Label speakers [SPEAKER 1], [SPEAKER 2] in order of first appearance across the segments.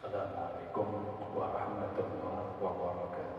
[SPEAKER 1] Assalamualaikum warahmatullahi wabarakatuh.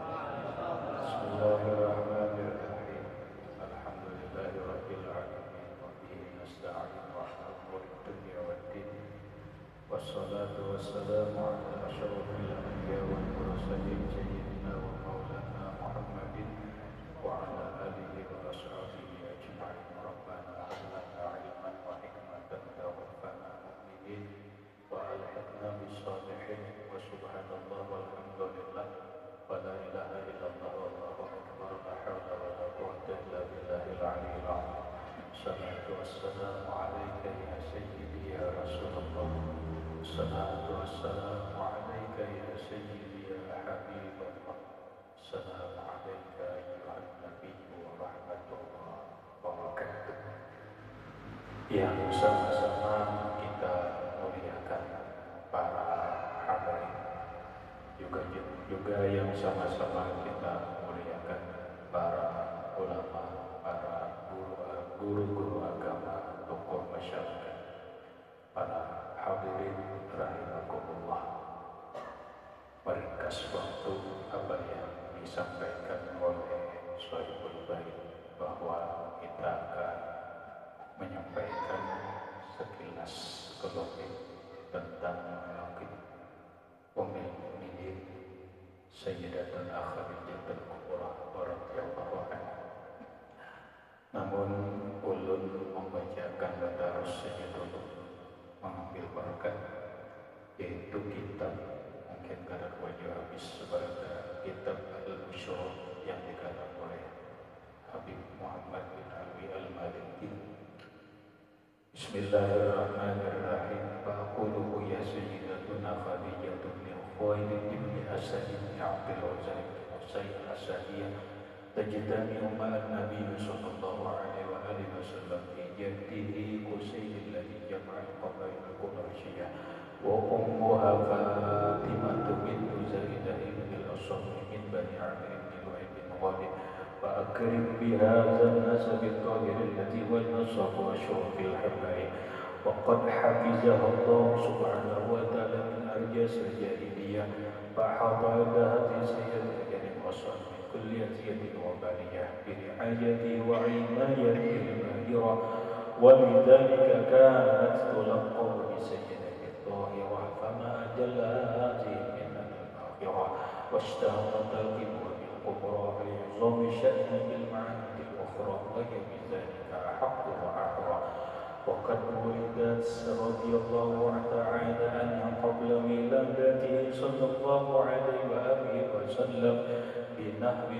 [SPEAKER 1] Bismillahirrahmanirrahim. Alhamdulillahirabbil alamin wa bihi nasta'in ala umuri dunya waddin. Wassalatu wassalamu ala asyrafil anbiya wal mursalin sayyidina wa maulana Muhammadin wa ala alihi wa ashabihi ajma'in. Rabbana hab lana ilman wa hikmatan tawaffana mu'minin wa alhiqna bis-shalihin wa subhanallah walhamdulillah wa la ilaha illallah wallahu akbar la hawla wa la quwwata illa billahil aliyyil azim. Salatu wassalamu alayka ya sayyidi ya Rasulullah. Salatu wassalamu alayka ya sayyidi ya Habiballah. Assalamu alayka ayyuhan nabiyyu wa rahmatullahi wa barakatuh. Yang sama-sama kita muliakan para hadirin, juga yang sama-sama kita muliakan para ulama, para guru-guru agama, tokoh masyarakat, para hadirin rahimakumullah. Meringkas waktu apa yang disampaikan oleh Shahibul Bait bahwa kita akan menyampaikan sekilas kelopik tentang menakib Ummul Mukminin Sayyidatuna Khadijatul Kubra radhiyallahu anha. Namun ulun membacakan tadarus saja dulu, mengambil berkat, yaitu kitab mungkin kadar wajah habis sebagai kitab Al-Busyra yang dikarang oleh Habib Muhammad bin Alwi Al-Maliki. Bismillahirrahmanirrahim. Faquluhu ya sayyidatuna Khadijatun min Khuwailid ibn Asad ibn Abdul Uzza ibn Husayn Asadiyah tajtami'u ma'an Nabi sallallahu alaihi wa alihi wasallam fi jaddihi Qusayl alladhi jama'a al-qabail al-Qurashiyah wa ummuha Fatimah bint Zaidah ibn al-Asam min Bani Amir ibn Lu'ay bin Ghalib. فأكرم بهذا النسب الطاهر الذي هو النصب وأشرف الحبائب وقد حفظها الله سبحانه وتعالى من أرجاس الجاهلية فأحاط عندها سيد الجن وصل من كل أذية وبلية برعايته وعنايته الماهرة ولذلك كانت تلقب بسيدة الطاهرة فما أجل هذه المنن الآخرة واشتهرت الكبر بالكبرى بعظم شأنه بالمعاني الأخرى وهي بذلك أحق وأحرى. وقد ولدت رضي الله تعالى عنها قبل ولادته صلى الله عليه وآله وسلم بنحو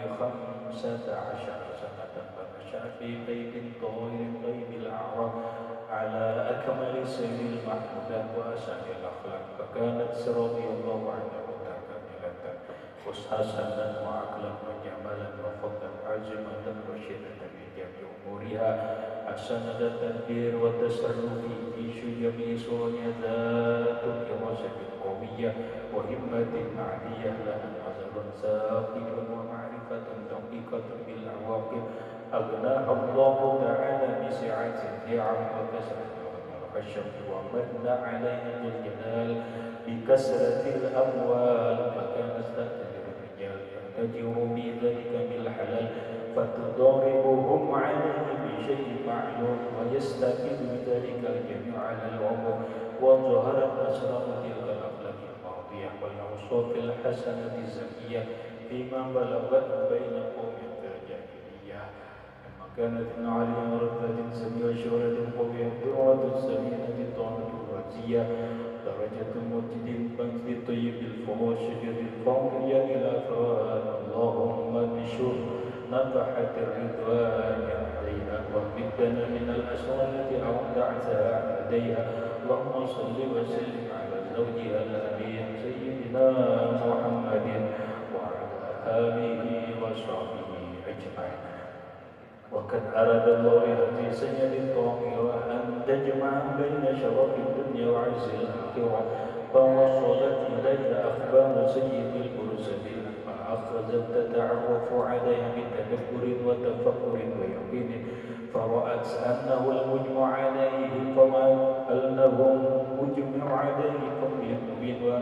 [SPEAKER 1] 15 سنة فنشأت في بيت طاهر طيب الأعراق على أكمل سير المحمودات وأسن الأخلاق فكانت رضي الله عنها متكاملة حسنا وعقلا وجمالا وفضلا عزمة رشيدة في جميع أمورها حسنة التدبير والتصرف في جميع سورها ذات دراسة قوية وهمة عالية لها نظر ثاقب ومعرفة دقيقة بالعواقب أغناها الله تعالى بسعة النعم وكثرة الخشب ومن عليها بالجلال بكثرة الأموال فكانت تأتي الرجال فتجر بذلك بالحلال فتضاربهم عليه بشيء معلوم ويستفيد بذلك الجميع على العموم وظهرت أسرار تلك الأخلاق الماضية والأوصاف الحسنة الزكية فيما بلغت بين قوم في الجاهلية لما كانت عالية رتبة سمية شهرة قوية درعة السمينة الطاهرة الرزية درجة المجد البنك الطيب الفواشج الفوقية إلى فوات اللهم بشر نفحت الرضوان عليها ومدنا من الأسرار أودعتها عليها اللهم صل وسلم على زوجها الأمين سيدنا محمد وعلى آله وصحبه أجمعين. وقد أراد الله هذه سيد الطاهرة أن تجمع بين شرف الدنيا وعز الآخرة فوصلت إليها أخبار سيد المرسلين فأخذت تتعرف عليها بتدبر وتفكر ويقين فرأت أنه المجمع عليه فما أنه مجمع عليه فليؤمن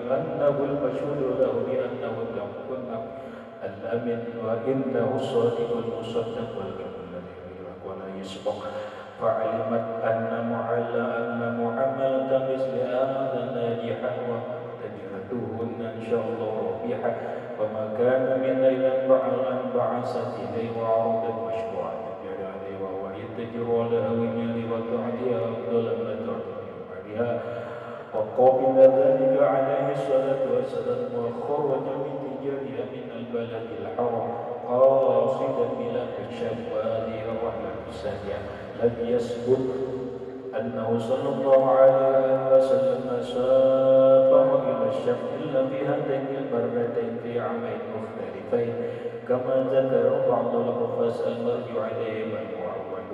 [SPEAKER 1] أنه المشهود له بأنه الحق الأمين وإنه الصادق المصدق والكريم الذي يدرك ولا يسبق. فعلمت أن معاملة مثل هذا ناجحة ومعتدلته إن شاء الله ربيحة. وما كان من ليلة أن بعثت إليه وعرضت مشروعا يجري عليه وهو يتجر على هوية وتعديها أفضل ما تعطي عليها. وقبل ذلك عليه الصلاة والسلام وخرج من تجارها من البلد الحرام قاصدا بلاد الشام. وهذه الرحلة الثانية لم يثبت أنه صلى الله عليه وسلم سافر إلى الشام إلا في هاتين المرتين في عامين مختلفين كما ذكر بعض الحفاظ المرجع إليهم المعول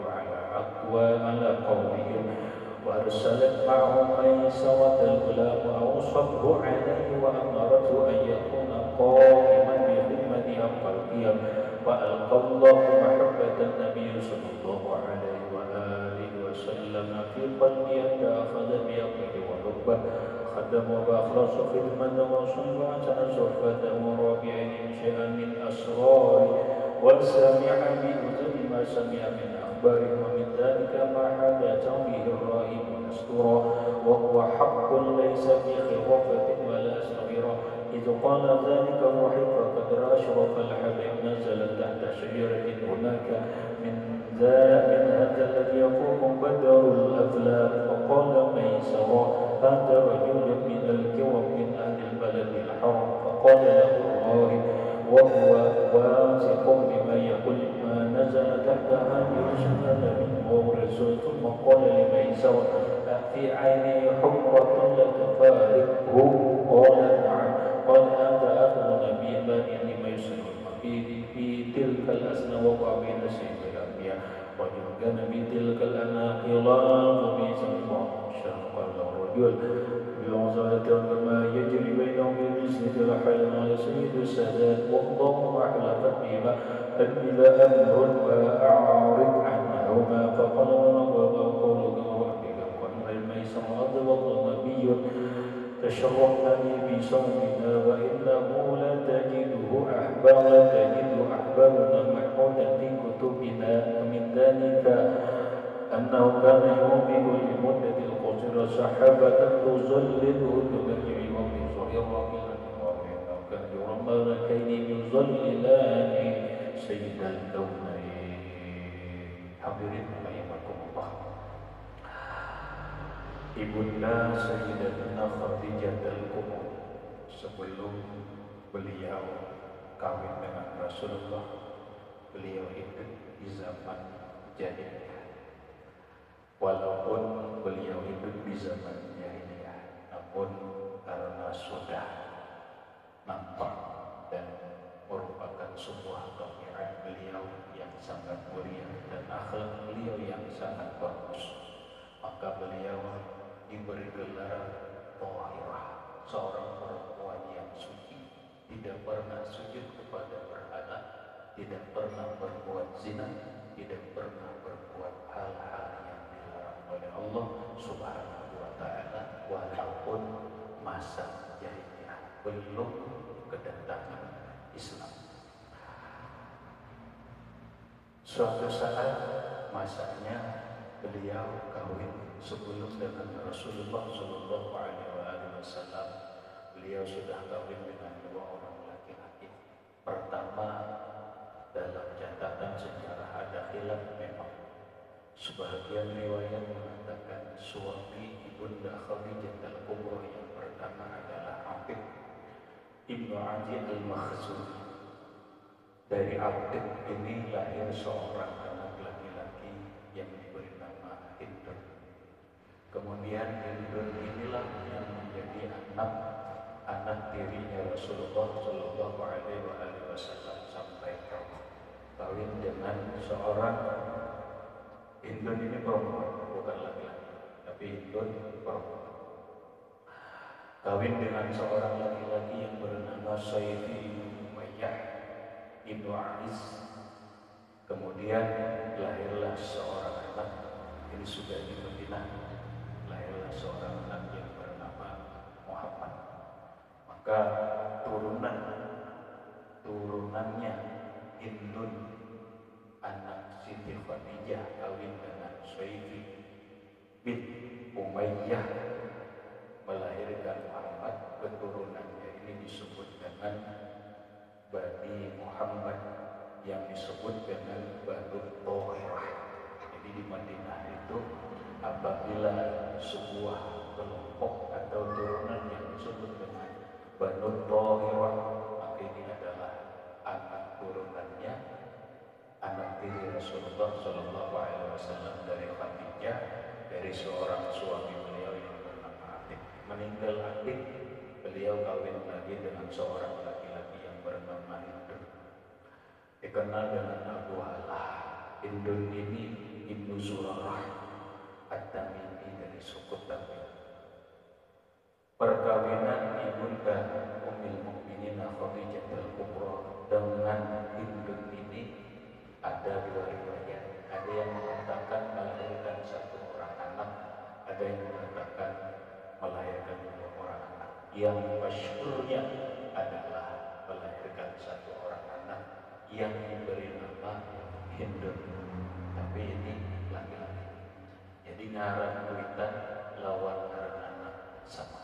[SPEAKER 1] على قولهم. وأرسلت معهم ميسرة الغلام وأوصته عليه وأمرته أن يكون قائما بخدمتها قلبيا. فألقى الله محبة النبي صلى الله عليه وآله وسلم في قلبي فأخذ بيقظه ولبه خدم وأخلص خدمة وصلى وأحسن صحبة ورابعين شيئا من أسرار وسمع بأذن ما سمع من أخبار. ومن ذلك ما حدث به الرائد مستورا وهو حق ليس في خرافة ولا صغيرة. إذ قال ذلك الرحيم فقد أشرف الحبيب نزل تحت شجرة هناك من هذا الذي يقوم بدر الأفلاك. فقال ميسرا هذا رجل من الكرم من أهل البلد الحرام. فقال له الراهب وهو واثق بما يقول ما نزل تحت هذه الشجرة من مورث. ثم قال لميسرا في عيني حمرة لك فارقه. قال نعم. قال هذا أخو نبي بني لميسر في تلك الأسنى وقع بين سيف الأنبياء وإن كان بتلك الأناقلات وبيسر شرق الرجل بوصلة وما يجري بينهم بمثل الحال على سيد السادات. والله أحلفت بما أنبذ أمر وأعرض عنهما. فقال ونظر قولك وربك قال الميسر غضب نبي تشرفني بصومنا وإنه لا تجد أحبابنا محمودا في كتبنا. ومن ذلك أنه كان ينفق لمدة القصيرة سحابة تظلله تبجر ومن ظهيرها وإنه كان يرمى لكين يظللان سيد الكونين. Hadirin rahimakumullah. Ibunda Sayyidatuna Khadijah al-Kubra sebelum beliau kawin dengan Rasulullah, beliau hidup di zaman jahiliyah. Walaupun beliau hidup di zaman jahiliyah, namun karena sudah nampak dan merupakan sebuah kebaikan beliau yang sangat mulia dan akhlak beliau yang sangat bagus, maka beliau diberi gelar Thahirah, seorang perempuan yang suci, tidak pernah sujud kepada berhala, tidak pernah berbuat zina, tidak pernah berbuat hal-hal yang dilarang oleh Allah Subhanahu wa Ta'ala, walaupun masa jahiliyah belum kedatangan Islam. Suatu saat masanya beliau kawin sebelum dengan Rasulullah Shallallahu Alaihi Wasallam. Beliau sudah kawin dengan dua orang laki-laki. Pertama, dalam catatan sejarah ada khilaf memang. Sebagian riwayat mengatakan suami ibunda Khadijah al-Kubra yang pertama adalah Afiq Ibnu Adi al-Makhzumi. Dari Afiq ini lahir seorang anak laki-laki yang diberi nama Hindun. Kemudian Hindun inilah yang menjadi anak tirinya Rasulullah Shallallahu Alaihi Wasallam sampai kawin dengan seorang Hindun. Ini perempuan, bukan laki-laki, tapi Hindun perempuan. Kawin dengan seorang laki-laki yang bernama Sayfi Umayyah Ibnu A'is. Kemudian lahirlah seorang anak, ini sudah di Madinah, lahirlah seorang anak yang bernama Muhammad. maka turunannya Hindun anak Siti Khadijah kawin dengan Saifi bin Umayyah melahirkan Muhammad. Keturunannya ini disebut dengan Bani Muhammad, yang disebut dengan Banu Thahirah. Jadi di Madinah itu apabila sebuah kelompok atau turunan yang disebut dengan Banu Thahirah, maka ini adalah anak turunannya anak tiri Rasulullah Shallallahu Alaihi Wasallam dari Khadijah, dari seorang suami beliau yang bernama Atik. Meninggal Atik, beliau kawin lagi dengan seorang laki-laki yang bernama Hindun, dikenal dengan Abu Halah. Hindun ini Ibnu Zurarah At-Tamimi dari suku Tamim. Perkawinan ibunda Ummul Mukminin Khadijah Al-Kubra dengan Hindun ini ada dua riwayat. Ada yang mengatakan melahirkan satu orang anak, ada yang mengatakan melahirkan dua orang anak. Yang masyhurnya adalah melahirkan satu orang anak yang diberi nama Hindun, tapi ini laki-laki. Jadi ngaran kuitan lawan ngaran anak sama.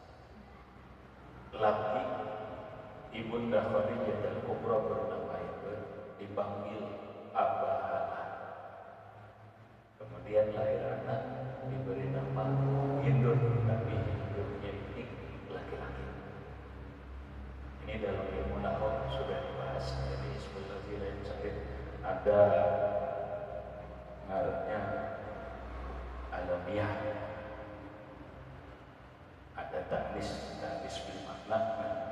[SPEAKER 1] Laki ibunda Khadijah Al-Kubra bernama Hindun dipanggil Abahalah. Kemudian lahir anak diberi nama Hindun, tapi Hindunnya ini laki-laki. Ini dalam ilmu nahwu sudah dibahas. Jadi sebenarnya lain sakit ada ngarannya alamiah, ada taknis bil makna.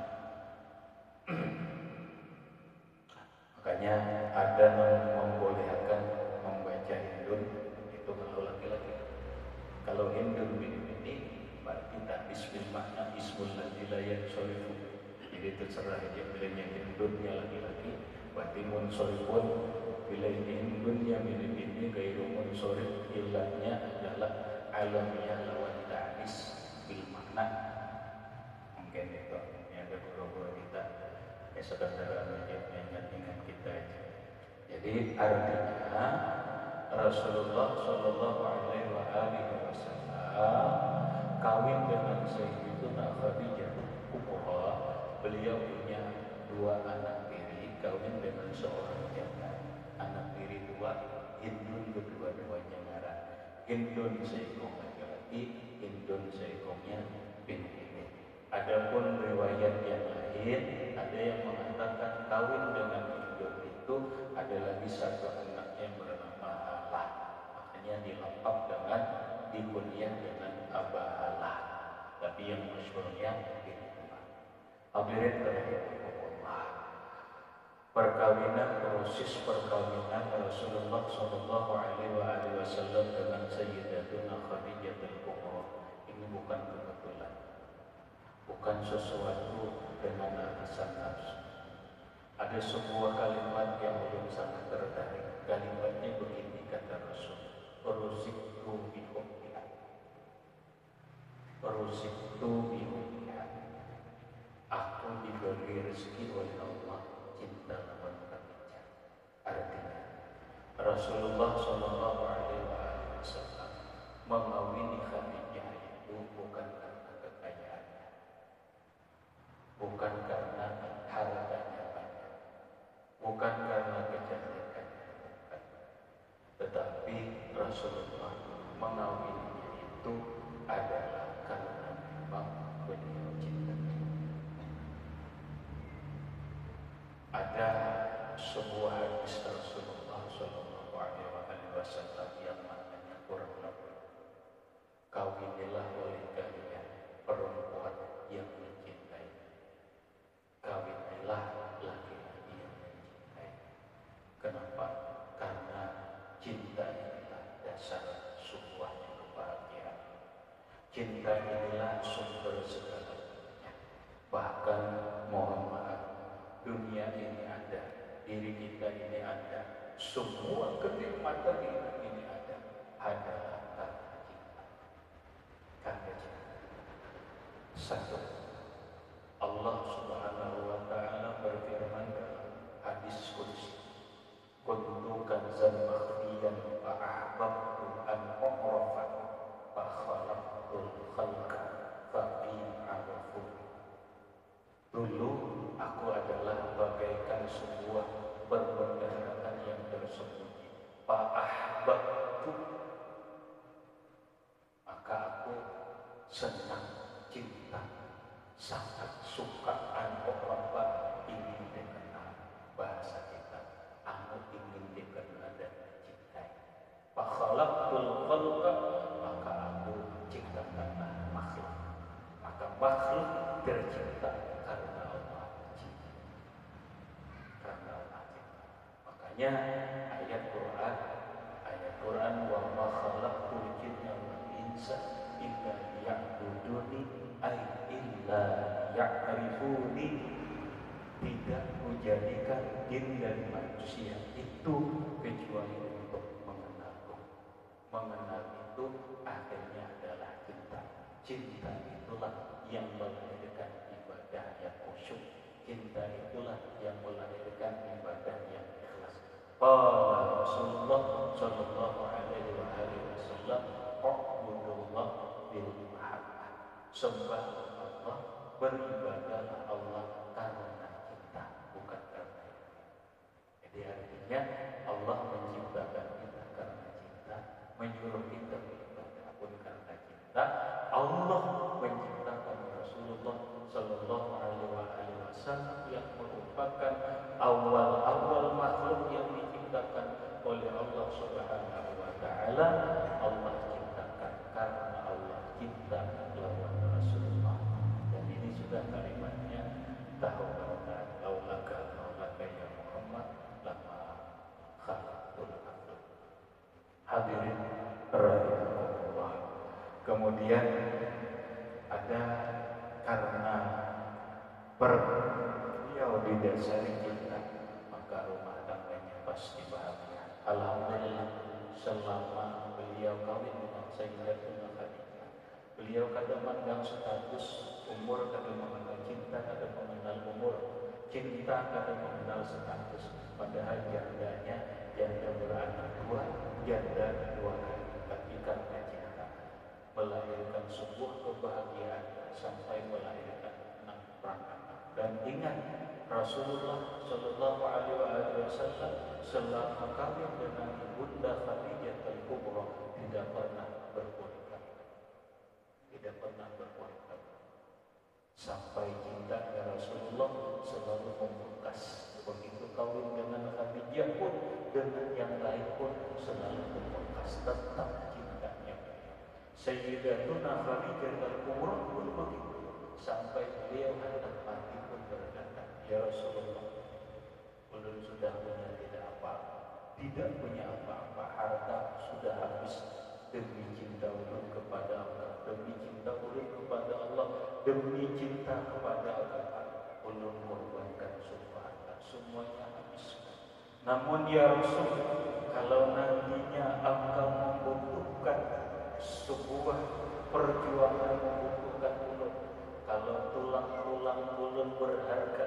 [SPEAKER 1] Makanya ada membolehkan membaca Hindun itu kalau laki-laki. Kalau Hindun ini berarti taknis bil makna ismul ladzi la yansarifu. Jadi terserah aja bilanya Hindunnya laki-laki, berarti munsorifun. Bila ini Hindunnya mirip ini gairu munsorif, ilahnya adalah alamiah lawan ta'nis bil makna. Mungkin itu yang ada guru-guru kita yang saudara mengingat kita aja. Jadi artinya Rasulullah Shallallahu Alaihi Wasallam kawin dengan Sayyidatuna Khadijah Kubra. Beliau punya dua anak tiri, kawin dengan seorang jantan. Anak tiri dua, Hindun kedua-duanya ngaran. Hindun seekong laki-laki, Hindun seekongnya binti. Adapun riwayat yang lain, ada yang mengatakan kawin dengan Hindun itu ada lagi satu anak yang bernama Halah. Makanya dilengkap dengan dikunyah dengan Abahalah. Tapi yang masyhurnya itu. Hadirin rahimahullah. Perkawinan, proses perkawinan Rasulullah Shallallahu Alaihi Wasallam dengan Sayyidatuna Khadijah Al-Kubra ini bukan kebetulan, bukan sesuatu dengan alasan nafsu. Ada sebuah kalimat yang belum sangat tertarik. Kalimatnya begini kata Rasul: "Rusiktu bihubbiha." Rusiktu bihubbiha. Aku diberi rezeki oleh Allah cinta lawan Khadijah. Artinya Rasulullah Shallallahu Alaihi Wasallam mengawini Khadijah itu bukan karena kekayaannya, bukan karena hartanya banyak, bukan karena kecantikannya, bukan. Tetapi Rasulullah mengawininya itu adalah karena memang beliau cinta. Ada sebuah hadis Rasulullah Shallallahu Alaihi Wasallam yang maknanya kurang lebih, kawinilah oleh kalian perempuan yang mencintai, kawinilah laki-laki yang mencintai. Kenapa? Karena cinta inilah dasar sebuah kebahagiaan. Cinta inilah sumber segalanya. Bahkan mohon maaf, dunia ini ada, diri kita ini ada, semua kenikmatan ini ada, adalah karena cinta. Karena cinta. Satu, Allah sangat sukaan orang ingin dikenal bahasa kita, anu ingin dikenal dan cintai. Fakhalaqtul khalqa, maka aku ciptakan makhluk. Maka makhluk tercipta karena Allah cinta. Karena Allah cinta. Makanya ayat Quran wa ma khalaqtul jinna wal insa illa liya'buduni ay illa ya'rifuni. Tidak menjadikan jin dan manusia itu kecuali untuk mengenalku. Mengenal itu akhirnya adalah cinta. Cinta itulah yang melahirkan ibadah yang khusyuk. Cinta itulah yang melahirkan ibadah yang ikhlas. Qala Rasulullah sallallahu alaihi wasallam, "U'budullah bil mahabbah." Sembah Allah, beribadahlah Allah karena cinta, bukan karena itu. Jadi artinya Allah menciptakan kita karena cinta, menyuruh kita beribadah pun karena cinta. Allah menciptakan Rasulullah sallallahu alaihi wasallam yang merupakan awal makhluk yang diciptakan oleh Allah Subhanahu wa taala. Allah ciptakan karena Allah cinta lawan Rasulullah. Dan ini sudah kalimatnya, tahawwala laulaka ya Muhammad lama khalaqtul makhluk. Hadirin rahimahullah. Kemudian ada karena beliau didasari cinta, maka rumah tangganya pasti bahagia. Alhamdulillah, selama beliau kawin dengan Sayyidatuna Khadijah, beliau kadang mengenal status umur, kadang mengenal cinta, kadang mengenal umur, cinta kadang mengenal status. Padahal janda beranak dua, janda dua kali, tapi karena cinta melahirkan sebuah kebahagiaan sampai melahirkan 6 anak. Dan ingat, Rasulullah Shallallahu Alaihi Wasallam selama kawin dengan Bunda Khadijah Al-Kubra tidak pernah berpoligami, tidak pernah berpoligami. Sampai cintanya Rasulullah selalu membekas. Begitu kawin dengan Khadijah pun, dengan yang lain pun selalu membekas, tetap cintanya. Sayyidatuna Khadijah Al-Kubra pun begitu. Sampai beliau hendak mati pun berkata, "Ya Rasulullah, ulun sudah punya tidak punya apa-apa, harta sudah habis. Demi cinta ulun kepada Allah, demi cinta ulun kepada Allah, demi cinta kepada agama, ulun korbankan semuanya habis. Namun ya Rasul, kalau nantinya engkau membutuhkan sebuah perjuangan, membutuhkan ulun, kalau tulang-tulang ulun berharga,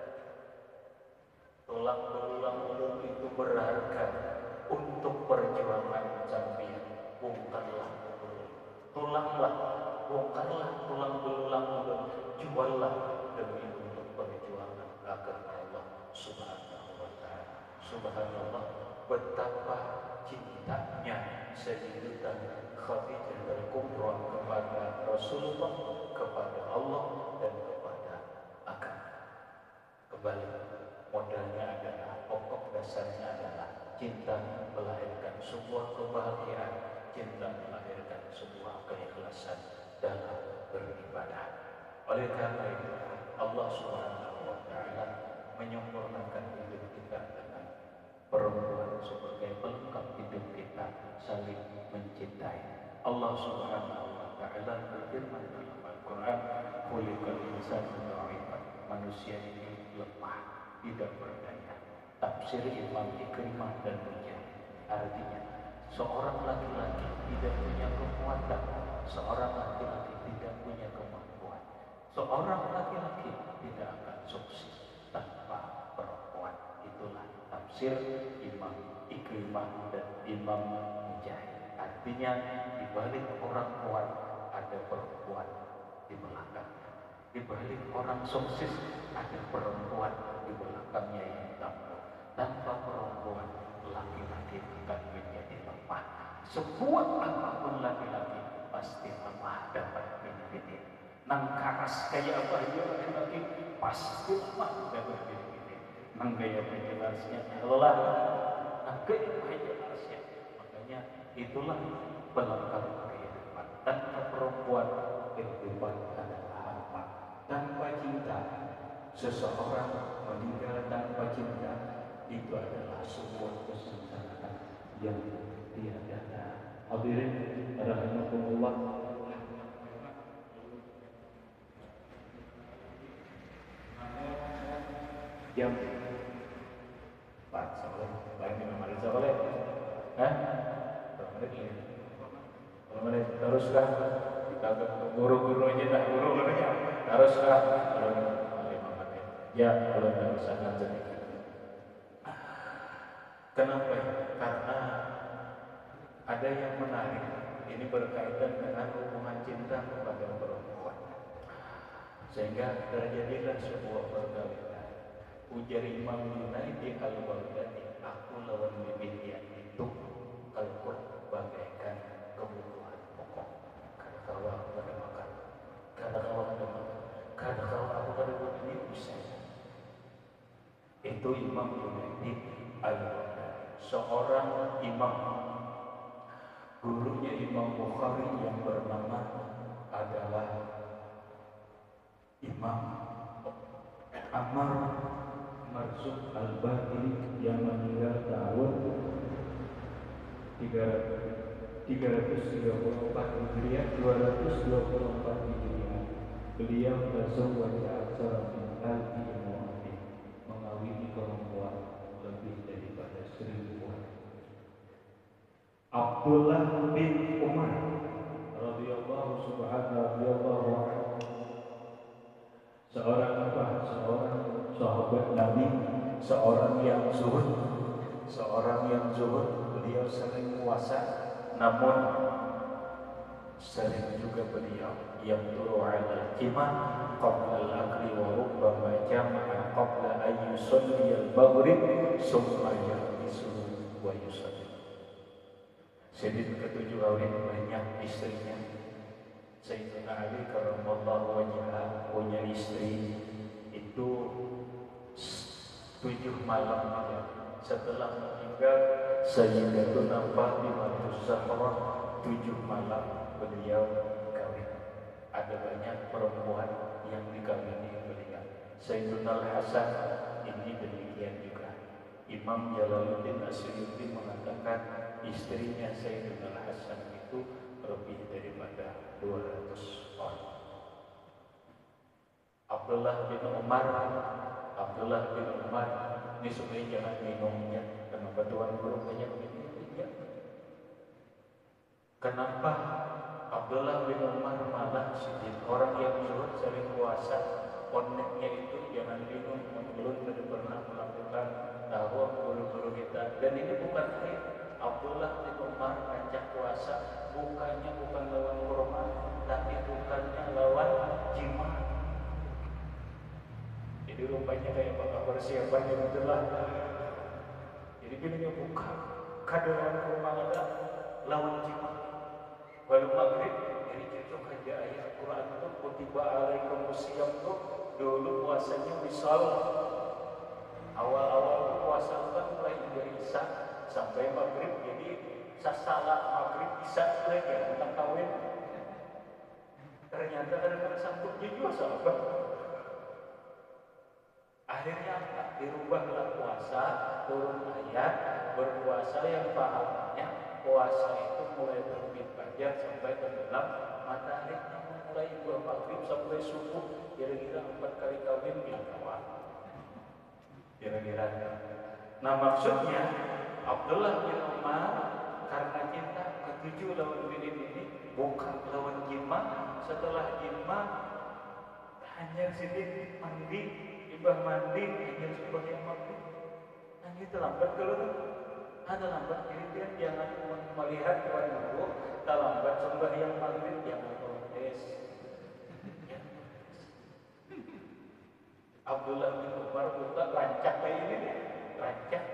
[SPEAKER 1] tulang belulang ulun itu berharga untuk perjuangan sampeyan, bongkarlah ulun, bongkarlah tulang belulang ulun, juallah demi untuk perjuangan agama Allah Subhanahu wa taala." Subhanallah, betapa cintanya Sayyidatuna Khadijah Al-Kubra kepada Rasulullah, kepada Allah dan kepada agama. Kembali, modalnya adalah, pokok dasarnya adalah cinta melahirkan sebuah kebahagiaan, cinta melahirkan sebuah keikhlasan dalam beribadah. Oleh karena itu, Allah Subhanahu wa taala menyempurnakan hidup kita dengan perempuan sebagai pelengkap hidup kita, saling mencintai. Allah Subhanahu wa taala berfirman dalam Al-Qur'an, "Khuliqal insanu dha'ifa." Manusia ini lemah, tidak berdaya. Tafsir Imam Ikrimah dan Mujahid, artinya seorang laki-laki tidak punya kekuatan, seorang laki-laki tidak punya kemampuan, seorang laki-laki tidak akan sukses tanpa perempuan. Itulah tafsir Imam Ikrimah dan Imam Mujahid. Artinya di balik orang kuat ada perempuan di belakangnya. Di balik orang sukses ada perempuan di belakangnya yang tampil. Tanpa perempuan, laki-laki akan menjadi lemah. Sebuah apapun laki-laki pasti lemah dapat menjadi. nang karas kayak apa dia lagi pasti mah udah begini nang gaya penjelasnya Allah agak penjelasnya makanya itulah pelengkap kehidupan tanpa perempuan kehidupan adalah hampa tanpa cinta seseorang meninggal tanpa cinta itu adalah sebuah kesengsaraan yang tiada hadirin rahimakumullah jam 4 soalnya lain di nomor soalnya berapa menit ini? Berapa menit? Teruslah kita ke guru-gurunya dah guru-gurunya teruslah belum 5 menit ya belum terusangan sedikit kenapa ya? Karena ada yang menarik ini berkaitan dengan hubungan cinta kepada perempuan sehingga terjadilah sebuah perkawinan ujar Imam Junaidi al-Baghdadi aku lawan bibitnya itu al-Qur'an bagaikan kebutuhan pokok karena kalau aku pada makan karena kalau ada makan karena kalau aku pada buat ini bisa itu Imam Junaidi al-Baghdadi seorang imam gurunya Imam Bukhari yang bernama adalah Imam Ammar Marzuk Al-Bahili yang meninggal tahun 334 Hijriah 224 Hijriah. Beliau berzawwaja aksara min alfi imra'atin, mengawini perempuan lebih daripada 1000 wanita. Abdullah bin Umar radhiyallahu anhu seorang sahabat Nabi, seorang yang zuhud, beliau sering puasa, namun sering juga beliau yang turu ala qimah qabla al-akli wa rubbama jama'a qabla an yusalli al-maghrib summa yahbisu wa yusalli. Sedih ketujuh kawin banyak istrinya. Sayyidina Ali karramallahu wajhah punya istri itu 7 malam setelah meninggal Sayyidatuna Fatimah Zahra 7 malam beliau kawin. Ada banyak perempuan yang dikawini beliau. Sayyiduna Hasan ini demikian juga. Imam Jalaluddin Asyuyuti mengatakan istrinya Sayyiduna Hasan itu lebih daripada 200 orang. Abdullah bin Umar ini sebenarnya jangan minumnya kenapa Tuhan guru banyak minumnya. Kenapa Abdullah bin Umar malah sedih orang yang zuhud sering puasa koneknya itu jangan minum belum pernah melakukan tahu guru-guru kita dan ini bukan air. Abdullah bin Umar ngajak puasa bukan lawan kurma tapi bukannya lawan jima. Jadi rupanya kayak bakal persiapan yang itulah. Jadi pilihnya buka lawan kurma ada lawan jima. Walau maghrib jadi cocok aja ayat Quran itu kutiba alaikumusiyam tuh dulu puasanya wisal. Awal-awal puasa kan mulai dari Isya sampai maghrib jadi sasalah maghrib Isya lagi tentang kawin. Ternyata ada sangkutnya juga sahabat. Akhirnya dirubahlah puasa turun ayat berpuasa yang pahamnya puasa itu mulai terbit fajar sampai tenggelam matahari mulai maghrib sampai subuh kira-kira 4 kali kawin bilang kawan. Kira-kira. Nah maksudnya Abdullah bin Umar karena cinta ketujuh lawan bini bukan lawan jima. Setelah jima hanya sedikit mandi, ibah mandi hanya sebagai mandi. Nah itu lambat kalau ada lambat jadi jangan melihat tuan guru terlambat sembahyang maghrib jangan protes. Ya. Abdullah bin Umar buka rancak kayak ini deh, rancak.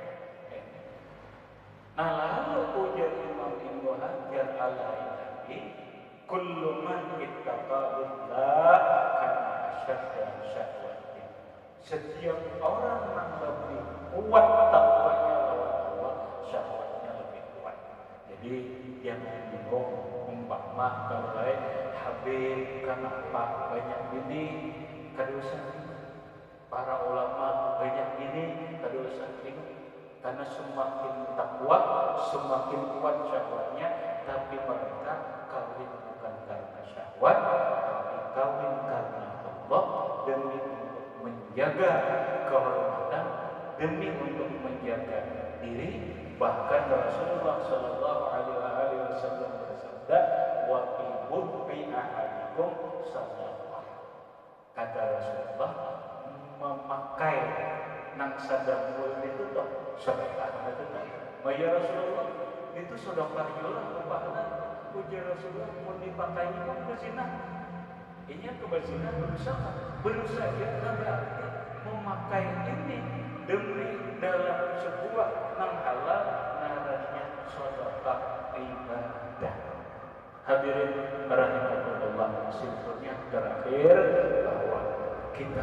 [SPEAKER 1] Nah lalu ujar Imam Ibnu Hajar al-Haytami kullu man ittaqallah kana asyadda syahwatin. Setiap orang yang lebih kuat takwanya lawan Allah, syahwatnya lebih kuat. Jadi yang bingung umpama kalau Habib kenapa banyak ini kadosa. Para ulama banyak ini kadosa ini karena semakin takwa semakin kuat syahwatnya, tapi mereka kawin bukan karena syahwat, tapi kawin karena Allah demi untuk menjaga kehormatan, demi untuk menjaga diri. Bahkan Rasulullah Shallallahu Alaihi Wasallam bersabda, wa fi bud'i ahadikum sadaqah. Kata Rasulullah, memakai nang sadaqah itu toh sedekah itu toh. Ya Rasulullah, itu sedekah yola kepada ujar Rasulullah mau dipakai pun berzina. Ini keberzina berusaha kita berarti memakai ini demi dalam sebuah nang halal namanya sedekah ibadah. Hadirin rahimakumullah, simpulnya terakhir bahwa kita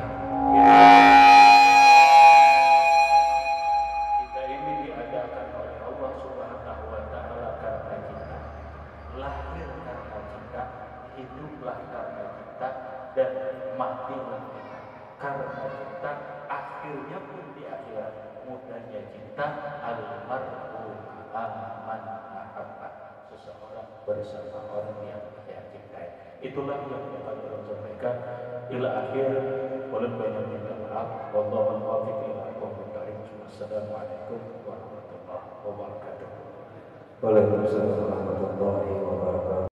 [SPEAKER 1] ini diadakan oleh Allah Subhanahu wa taala karena kita, lahir karena kita, hiduplah karena kita, dan matilah kita karena kita. Akhirnya pun di akhirat mudahnya cinta, almarhum aman ahabba, seseorang bersama orang yang dia cintai. Itulah yang dapat kita sampaikan. Ila akhir, boleh banyak minta maaf. Wallahu muwaffiq ila aqwamit thariq. Wassalamualaikum warahmatullahi wabarakatuh.
[SPEAKER 2] Waalaikumsalam warahmatullahi wabarakatuh.